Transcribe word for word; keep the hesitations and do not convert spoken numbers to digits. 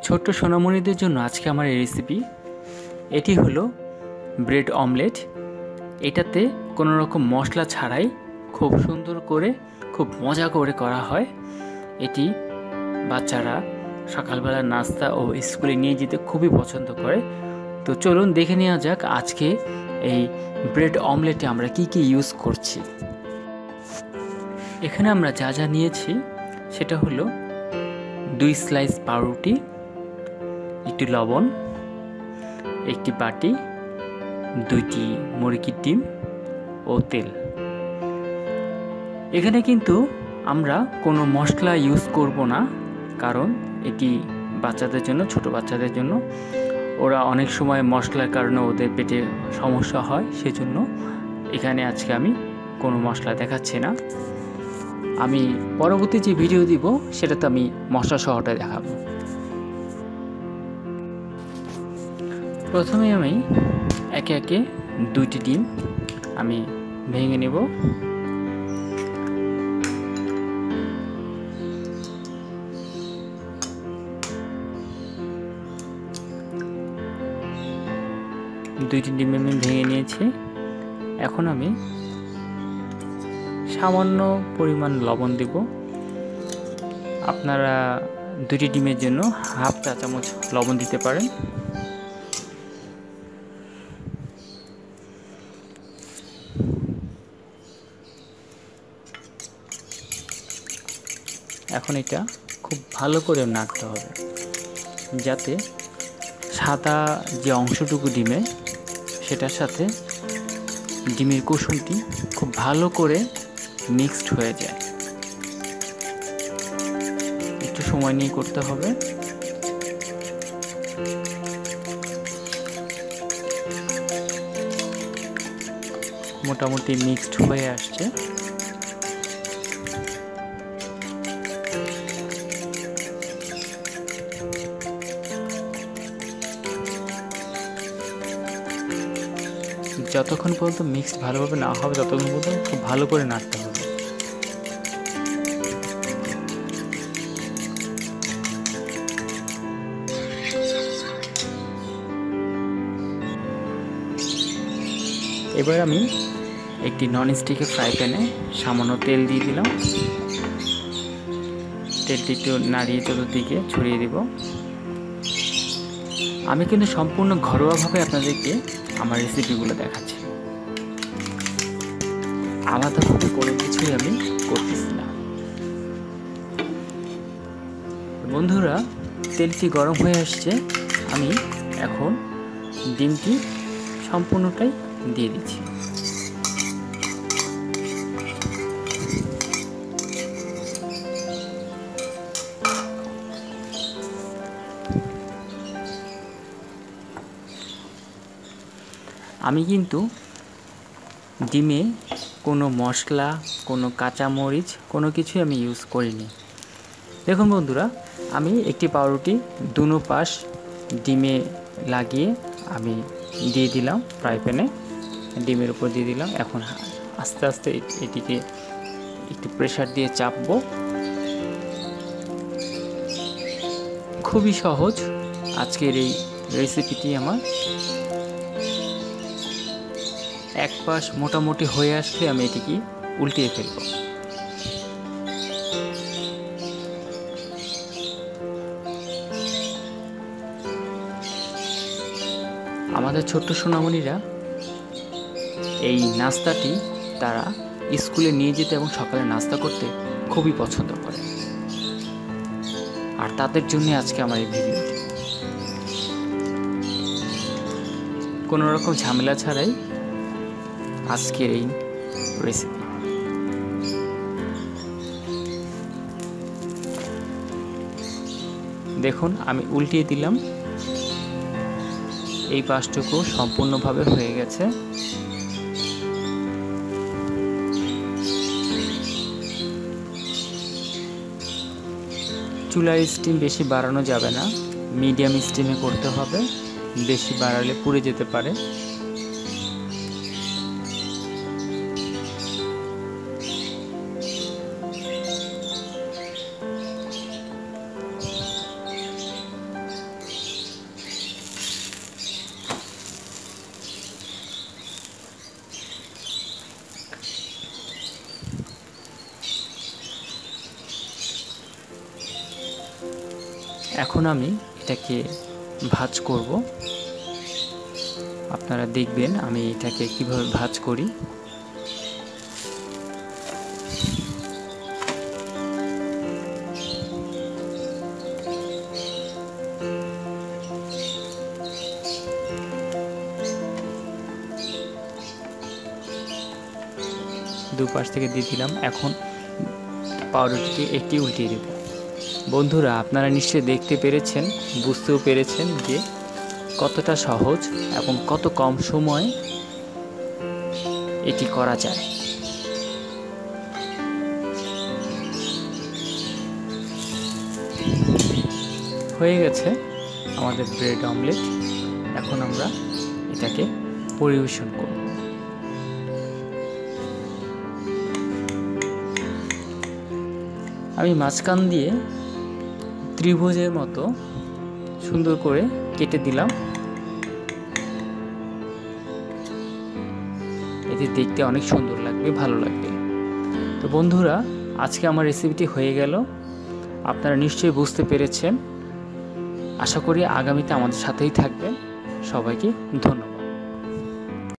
ছোট্ট সোনামণিদের জন্য আজকে আমার এই রেসিপি। এটি হলো ব্রেড অমলেট। এটাতে কোনো রকম মশলা ছাড়াই খুব সুন্দর করে খুব মজা করে করা হয়। এটি বাচ্চারা সকালবেলা নাস্তা ও স্কুলে নিয়ে যেতে খুবই পছন্দ করে। তো চলুন দেখে নেওয়া যাক আজকে এই ব্রেড অমলেটে আমরা কি কি ইউজ করছি। এখানে আমরা যা যা নিয়েছি সেটা হলো দুই স্লাইস পাউরুটি, একটি লবণ, একটি বাটি, দুইটি মুরগির ডিম ও তেল। এখানে কিন্তু আমরা কোনো মশলা ইউজ করব না, কারণ এটি বাচ্চাদের জন্য, ছোট বাচ্চাদের জন্য। ওরা অনেক সময় মশলার কারণে ওদের পেটে সমস্যা হয়, সেজন্য এখানে আজকে আমি কোনো মশলা দেখাচ্ছি না। আমি পরবর্তী যে ভিডিও দিব সেটাতে আমি মশলা সহটা দেখাবো। প্রথমে আমি একে একে দুইটি ডিম আমি ভেঙে নেব। দুইটি ডিম আমি ভেঙে নিয়েছি। এখন আমি সামান্য পরিমাণ লবণ দেব। আপনারা দুটি ডিমের জন্য হাফ চা চামচ লবণ দিতে পারেন। এখন এটা খুব ভালো করে নাড়তে হবে, যাতে সাদা যে অংশটুকু ডিমে সেটার সাথে ডিমের কুসুমটি খুব ভালো করে মিক্সড হয়ে যায়। একটু সময় নিয়ে করতে হবে। মোটামুটি মিক্সড হয়ে আসছে। যতক্ষণ পর্যন্ত মিক্সড ভালোভাবে না হবে ততক্ষণ পর্যন্ত খুব ভালো করে নাড়তে হবে। এবার আমি একটি নন স্টিকের ফ্রাই প্যানে সামান্য তেল দিয়ে দিলাম। তেলটি একটু নাড়িয়ে চতুর্দিকে ছড়িয়ে দিব। আমি কিন্তু সম্পূর্ণ ঘরোয়াভাবে আপনাদেরকে আমার রেসিপিগুলো দেখাচ্ছি, আলাদাভাবে কোনো কিছুই আমি করতেছি না। বন্ধুরা, তেলটি গরম হয়ে আসছে। আমি এখন ডিমটি সম্পূর্ণটাই দিয়ে দিচ্ছি। আমি কিন্তু ডিমে কোনো মশলা, কোনো কাঁচামরিচ, কোনো কিছুই আমি ইউজ করিনি। দেখুন বন্ধুরা, আমি একটি পাউরুটি দুনো পাশ ডিমে লাগিয়ে আমি দিয়ে দিলাম ফ্রাই প্যানে, ডিমের উপর দিয়ে দিলাম। এখন আস্তে আস্তে এটিকে একটু প্রেসার দিয়ে চাপবো। খুবই সহজ আজকের এই রেসিপিটি আমার। এক পাশ মোটামুটি হয়ে আসলে আমি এটিকে উল্টিয়ে ফেলব। আমাদের ছোট্ট সোনামণিরা এই নাস্তাটি তারা স্কুলে নিয়ে যেতে এবং সকালে নাস্তা করতে খুবই পছন্দ করে, আর তাদের জন্য আজকে আমার এই ভিডিওটি। কোনো রকম ঝামেলা ছাড়াই আজকের এই রেসিপি। দেখুন, আমি উল্টিয়ে দিলাম। এই পাশটুকু সম্পূর্ণভাবে হয়ে গেছে। চুলার স্টিম বেশি বাড়ানো যাবে না, মিডিয়াম স্টিমে করতে হবে। বেশি বাড়ালে পুড়ে যেতে পারে। এখন আমি এটাকে ভাজ করব। আপনারা দেখবেন আমি এটাকে কিভাবে ভাজ করি। দুপাশ থেকে দিয়ে দিলাম। এখন পাউরুটিকে একটি উল্টিয়ে দেব। বন্ধুরা, আপনারা নিশ্চয়ই দেখতে পেরেছেন, বুঝতেও পেরেছেন যে কতটা সহজ এবং কত কম সময়ে এটি করা যায়। হয়ে গেছে আমাদের ব্রেড অমলেট। এখন আমরা এটাকে পরিবেশন করব। আমি মাঝখান দিয়ে ত্রিভুজের মতো সুন্দর করে কেটে দিলাম। এতে দেখতে অনেক সুন্দর লাগবে, ভালো লাগবে। তো বন্ধুরা, আজকে আমার রেসিপিটি হয়ে গেল। আপনারা নিশ্চয়ই বুঝতে পেরেছেন। আশা করি আগামীতে আমাদের সাথেই থাকবেন। সবাইকে ধন্যবাদ।